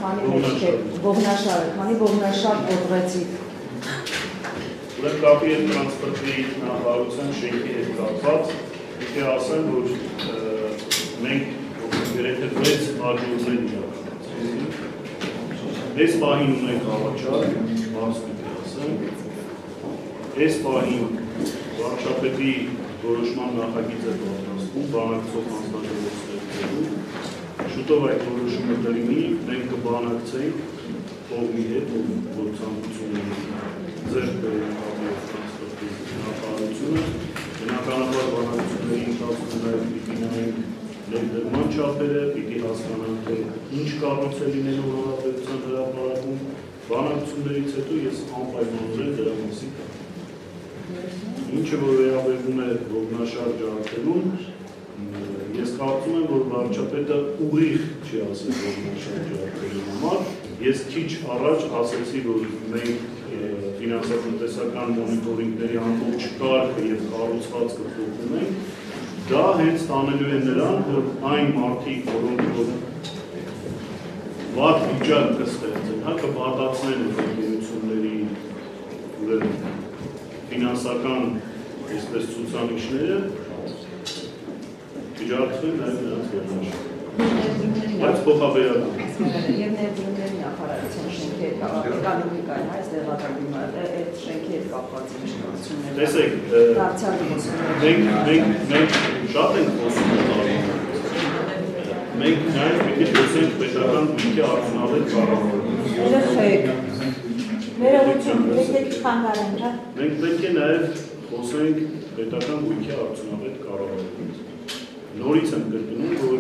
քանի ողնաշար կոտրեցիք։ Ուրեմն կապի հետ տրանսպորտի նախարարության շենքի հետ կապված պիտի ասեմ, որ մենք գրեթե 6 աջուրներ իրականացրինք։ Այս պահին ունենք առաջարկ, բաց պիտի ասեմ, այս պահին վարչապետի որոշման նախագիծ է պատրաստվում, բանակցող հանձնաժողովների շուտով այդ որոշումը կլինի, մենք կբանակցենք կողմի հետ, որ ցանկություն ունի ձեռք բերել տրանսպորտի նախարարությունը, բնականաբար բանակցությունների ընթացքում նաև պիտի նայենք ներդրման չափերը, պիտի հասկանանք, թե ինչ կառույց է լինելու հարաբերության հրապարակում, բանակցություններից հետո ես անպայմանորեն դրա մասին ինչը որ վերաբերվում է ողնաշար ջարդելուն, ես կարծում եմ, որ վարչապետը ուղիղ չի ասել ողնաշար ջարդելու համար, ես քիչ առաջ ասեցի, որ մենք ֆինանսատնտեսական մոնիտորինգների ամբողջ կարգը եւ կառուցվածքը փոխում ենք, դա հենց տանելու է նրան, որ այն մարդիկ, որոնք վատ վիճակ կստեղծեն, կբարդացնեն ընկերությունների ֆինանսական այսպես ցուցանիշները, ջարդվեն նաև նրանց ողնաշար։ Բայց փոխաբերական։ Եվ ներդրումների նախարարության շենքի հետ էկոնոմիկայի, այս դեղատագույն այդ շենքի հետ կապված իշխանությունները։ Տեսեք, մենք շատ ենք խոսում տարի։ Մենք նաև պիտի խոսենք պետական գույքի արդյունավետ կառավարումից։ Երեխեք, ներողություն, եկեք խանգարենք, հա։ Մենք պետք է նաև խոսենք պետական գույքի արդյունավետ կառավարումից։ Նորից եմ կրկնում, որ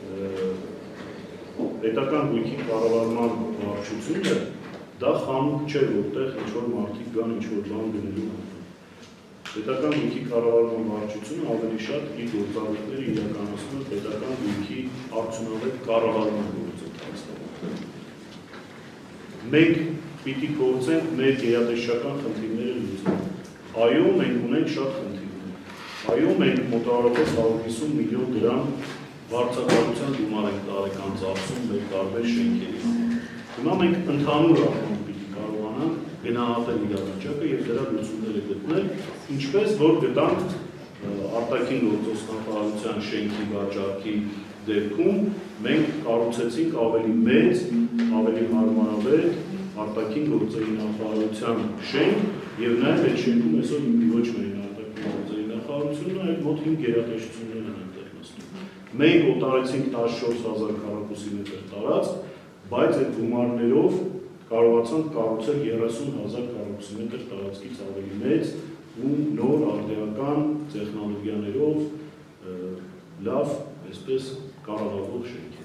պետական գույքի կառավարման վարչությունը դա խանութ չէ, որտեղ ինչ-որ մարդիկ գան ինչ-որ բան գնելու։ Պետական գույքի կառավարման վարչությունը ավելի շատ իր գործառույթները իրականացնում է պետական գույքի արդյունավետ կառավարման գործընթացներում։ Մենք պիտի գործենք մեր գերատեսչական խնդիրները լուծել։ Այո, մենք ունենք շատ խնդիրներ։ Այո, մենք մոտավորապես 150 միլիոն դրամ վարձակալության գումար ենք տարեկան ծախսում մեր տարբեր շենքերի համար։ Հիմա մենք ընդհանուր առմամբ պիտի կարողանանք գնահատել իրավիճակը եւ դրա լուծումները գտնել, ինչպես որ գտանք արտաքին գործոս նախարարության շենքի վաճառքի դեպքում մենք կառուցեցինք ավելի մեծ, ավելի հարմարավետ արտաքին գործերի նախարարության շենք եւ նաեւ այդ շենքում այսօր ոչ միայն արտաքին գործերի նախարարությունն, այլ մոտ 5 գերատեսչություններ են այնտեղ նստում։ Մենք օտարեցինք 14000 քառակուսի մետր տարածք, բայց այդ գումարներով կարողացանք կառուցել 30000 քառակուսի մետր տարածքից ավելի մեծ ու նոր արդիական տեխնոլոգիաներով լավ, այսպես կառավարվող շենք է։